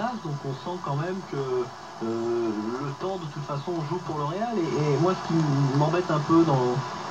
Navas, donc on sent quand même que le temps de toute façon joue pour le Real, et moi ce qui m'embête un peu dans...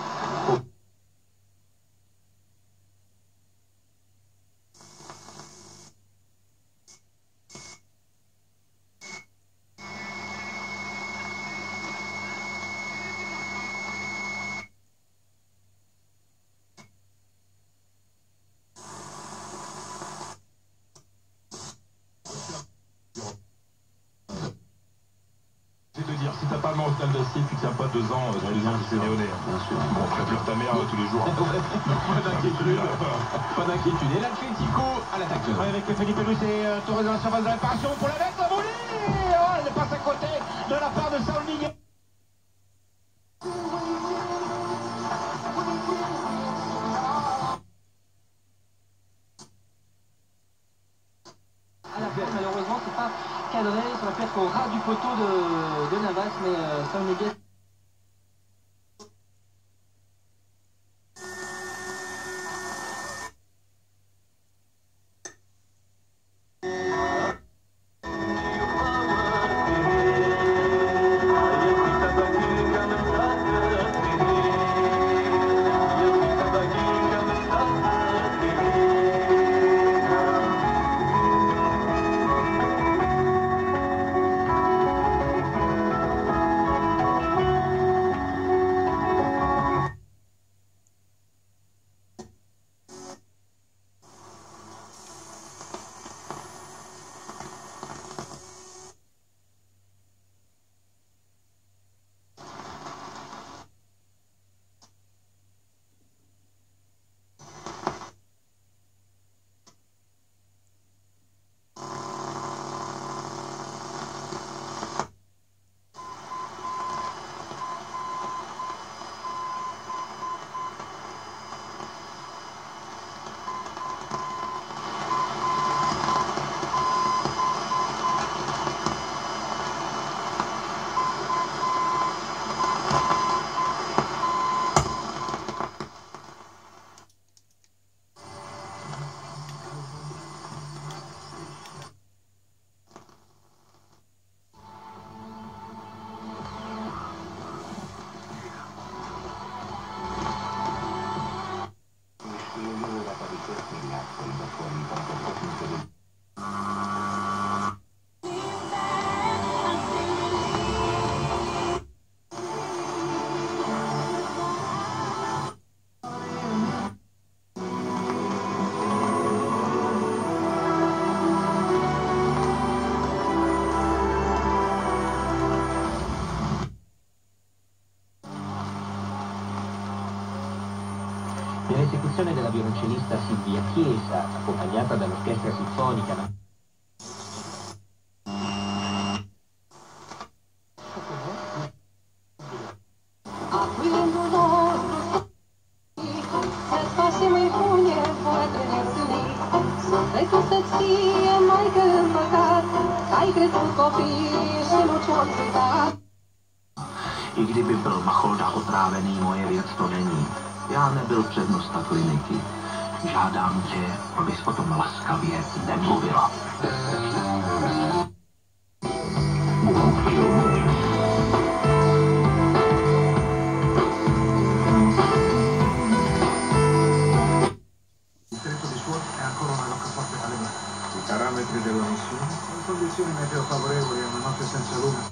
Si t'as pas le mental d'acier, tu tiens pas 2 ans, dans les ans qui néonais. Bien sûr. Bon, on ferait ta mère tous les jours. Pas d'inquiétude. Pas d'inquiétude. Et l'Atlético à l'attaque. Avec Felipe Luis et Torres dans la surface de réparation pour la mettre, la volée. Oh, elle passe à côté de la part de Saúl Ñíguez. Malheureusement, c'est pas cadré, ça va être au ras du poteau de Navas, mais Saúl Ñíguez. L'esecuzione della violoncellista Silvia Chiesa, accompagnata dall'orchestra sinfonica. I kdyby byl Macholda otrávený, moje věc to není. Já nebyl přednosta kliniky. Žádám tě, abys o tom laskavě nemluvila. I parametri della missione? Le condizioni meteo favorevoli e una notte senza luna.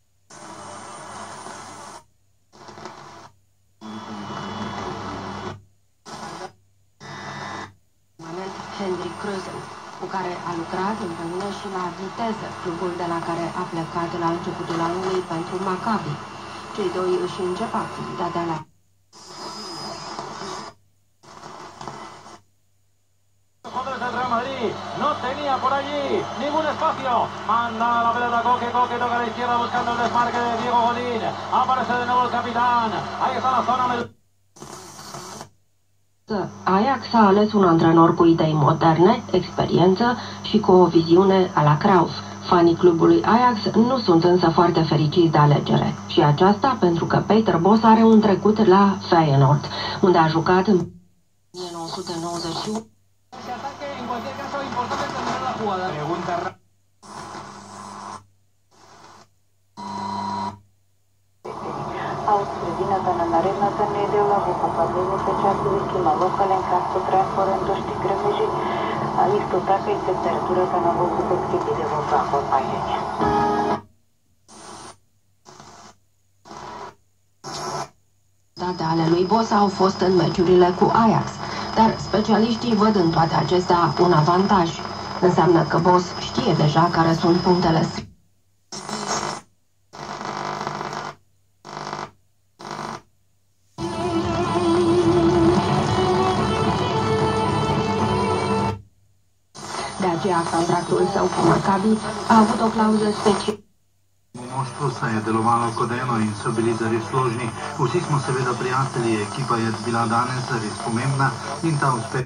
Henrik Krözel, cu care a lucrat împreună și la Vitesse, clubul de la care a plecat la începutul anului pentru Maccabi. Cei doi își încep activitatea la... No tenía por allí ningún espacio. Manda la pelota Coque, Coque toca a la izquierda buscando el desmarque de Diego Godín. Aparece de nuevo el capitán. Ahí está la zona. Ajax a ales un antrenor cu idei moderne, experiență și cu o viziune a la Cruyff. Fanii clubului Ajax nu sunt însă foarte fericiți de alegere. Și aceasta pentru că Peter Bosz are un trecut la Feyenoord, unde a jucat în 1991. Ese ataque en cualquier caso importante terminar la jugada. Pregunta годината на наредната недела во попадливите часови ќе има локален краткотраен дожд и грмежи, а исто така и температурата на воздухот ќе биде во праг опаѓање. Ale lui Bosa au fost în meciurile cu Ajax, dar specialiștii văd în toate acestea un avantaj. Înseamnă că Bos știe deja care sunt punctele sale. De aceea, contractul său cu Maccabi a avut o clauză specială. Moštvo se je delovalo kot eno in so bili zares složni. Vsi smo seveda prijatelji, ekipa je bila danes zares pomembna in ta uspeh.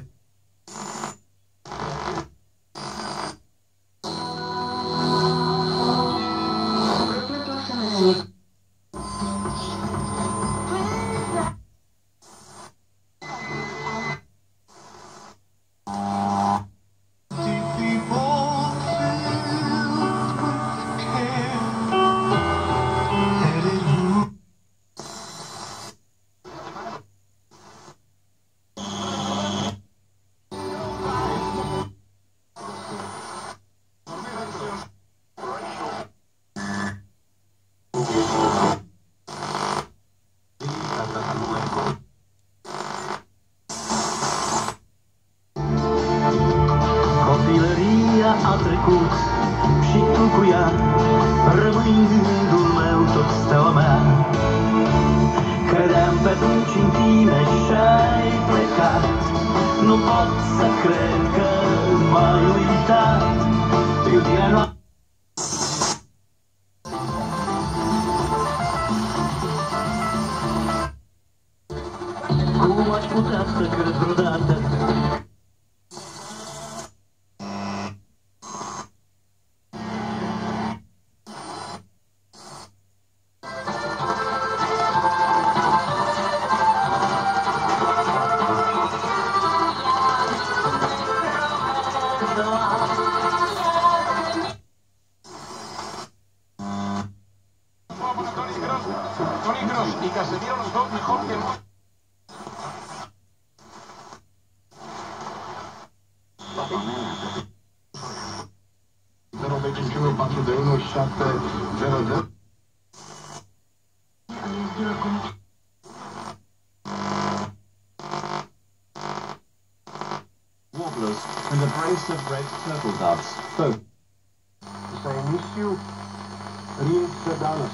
A trecut și tu cu ea rămâi în gândul meu tot steaua mea. Credeam pe atunci în tine și-ai plecat. Nu pot să cred că m-ai uitat. Iubirea noastră cum aș putea să cred vreodată? Toni Kroos y Casemiro los dos mejor que el... Warblers and a brace of red turtle doves, both. Să emisiu Rin Sedanos.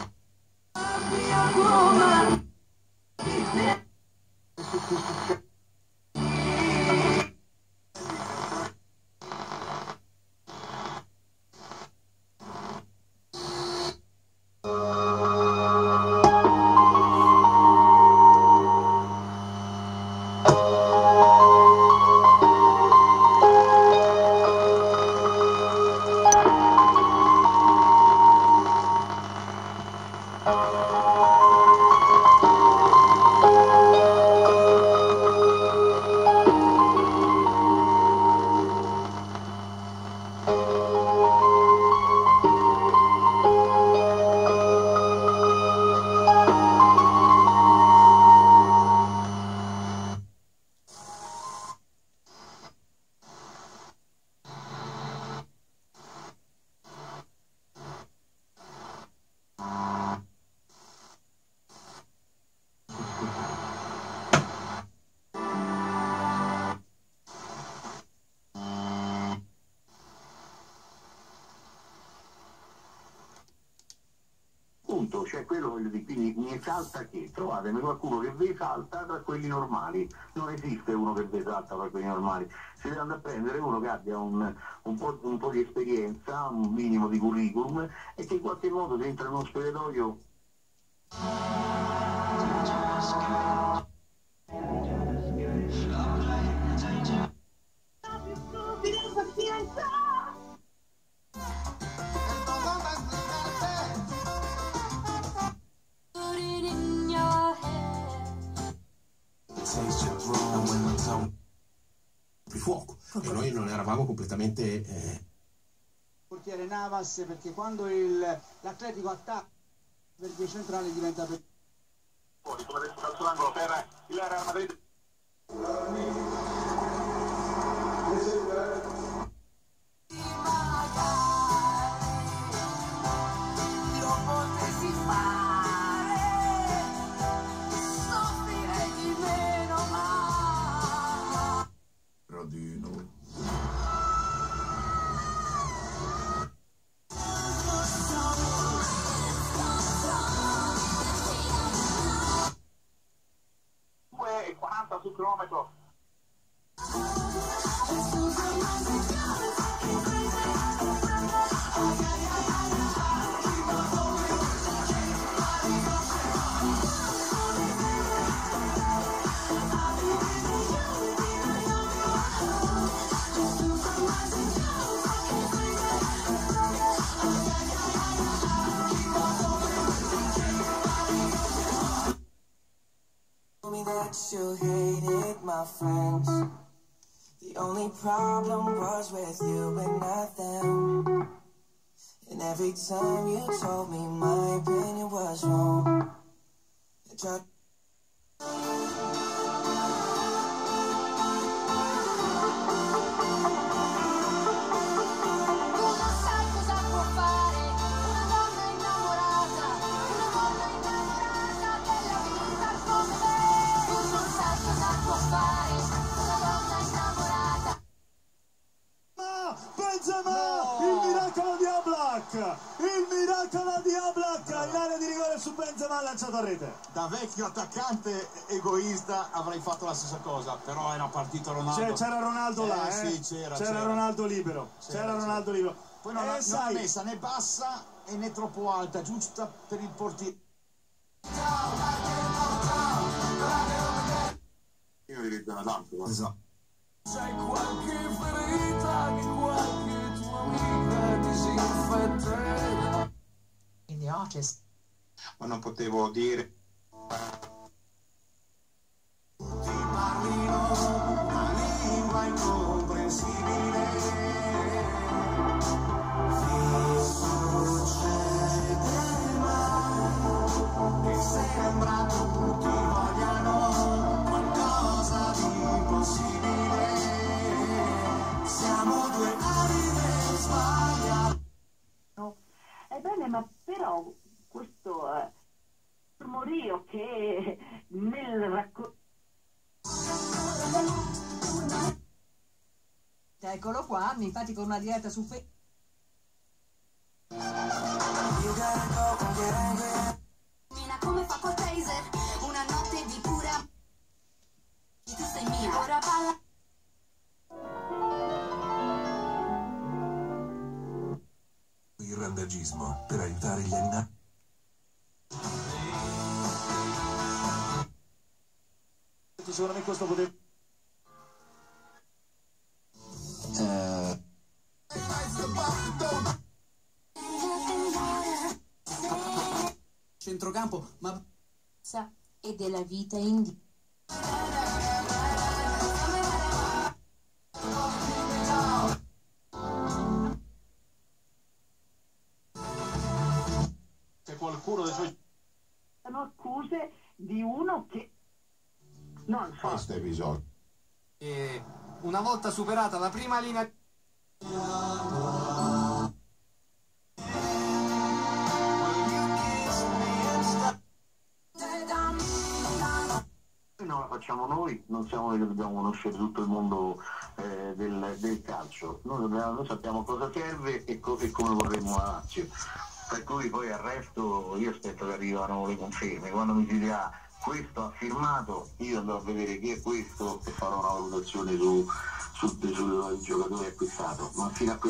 Cioè quello voglio dire, quindi mi salta che trovatemi qualcuno che vi salta tra quelli normali, non esiste uno che vi salta tra quelli normali, si deve andare a prendere uno che abbia un po' di esperienza, un minimo di curriculum e che in qualche modo se entra in uno spogliatoio. Fuoco e noi non eravamo completamente portiere Navas, perché quando l'Atletico attacca per i centrali diventa Come adesso calcio d'angolo per il Real Madrid. E 40 sul chilometro. That you hated my friends. The only problem was with you and not them. And every time you told me my opinion was wrong, I tried. Il miracolo di Oblak in area di rigore su Benzema, lanciato a rete. Da vecchio attaccante egoista avrei fatto la stessa cosa, però era partito Ronaldo. C'era Ronaldo là, sì, c'era Ronaldo libero. C'era Ronaldo libero. Poi non l'ha messa né bassa e né troppo alta, giusta per il portiere. Io li vedo tanto. Esatto. C'è qualche ferita che qualche tua amica disinfetta. In the artist. Ma non potevo dire. Ti parlino una lingua incomprensibile. Ti succede mai che sembra tutti vogliano qualcosa di impossibile. Siamo due anime sbagliate. Ebbene, ma però questo mormorio che nel racconto... Eccolo qua, infatti con una diretta su Facebook. Come fa col taser, una notte di pura... Tu sei mia, ora balla... Il randagismo per aiutare gli animali. Secondo me questo poteva... Centrocampo, ma... E della vita in... C'è qualcuno dei suoi... Sono accuse di uno che... non fa... Questo episodio. E una volta superata la prima linea... Non la facciamo noi, non siamo noi che dobbiamo conoscere tutto il mondo del calcio. Noi sappiamo cosa serve e come vorremmo la Lazio. Per cui poi al resto io aspetto che arrivano le conferme. Quando mi si dirà questo ha firmato, io andrò a vedere chi è questo e farò una valutazione sul giocatore acquistato. Ma fino a